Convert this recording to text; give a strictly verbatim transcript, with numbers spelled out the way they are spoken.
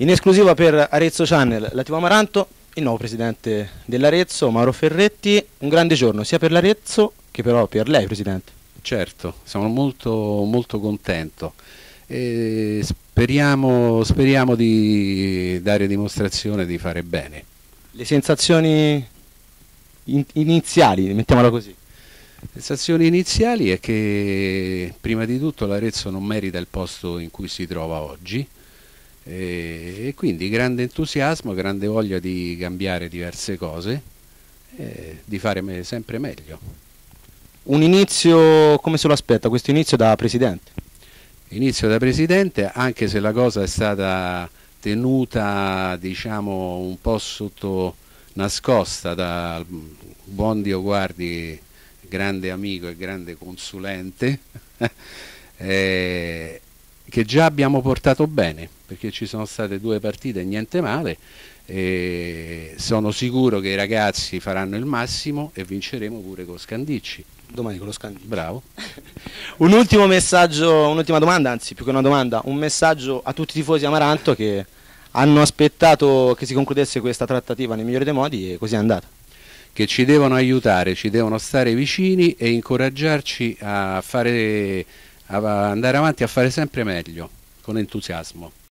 In esclusiva per Arezzo Channel, la tivù Amaranto, il nuovo presidente dell'Arezzo, Mauro Ferretti. Un grande giorno sia per l'Arezzo che però per lei, presidente. Certo, sono molto, molto contento e speriamo, speriamo di dare dimostrazione di fare bene. Le sensazioni in iniziali, mettiamola così. Le sensazioni iniziali è che prima di tutto l'Arezzo non merita il posto in cui si trova oggi e, e quindi grande entusiasmo, grande voglia di cambiare diverse cose e di fare me sempre meglio. Un inizio, come se lo aspetta, questo inizio da presidente? Inizio da presidente, anche se la cosa è stata tenuta, diciamo, un po' sotto nascosta dal buon Dio guardi, grande amico e grande consulente, eh, che già abbiamo portato bene, perché ci sono state due partite e niente male, e sono sicuro che i ragazzi faranno il massimo e vinceremo pure con Scandicci. Domani con lo Scandicci. Bravo. Un ultimo messaggio, un'ultima domanda, anzi più che una domanda, un messaggio a tutti i tifosi Amaranto che hanno aspettato che si concludesse questa trattativa nel migliore dei modi e così è andata. Che ci devono aiutare, ci devono stare vicini e incoraggiarci a fare, a andare avanti, a fare sempre meglio, con entusiasmo.